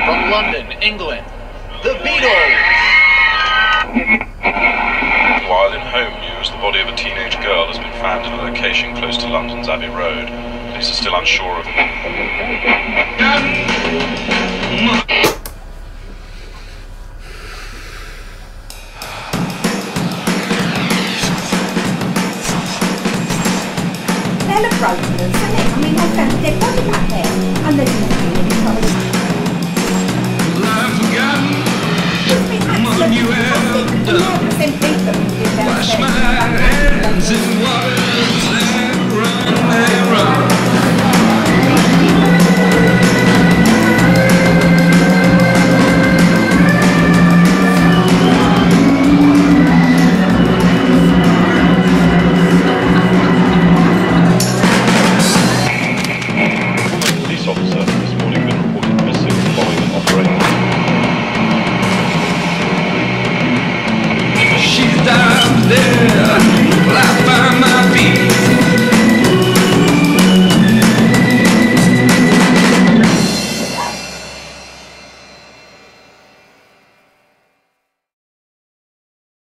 From London, England, the Beatles! While in home news, the body of a teenage girl has been found in a location close to London's Abbey Road. Police are still unsure of...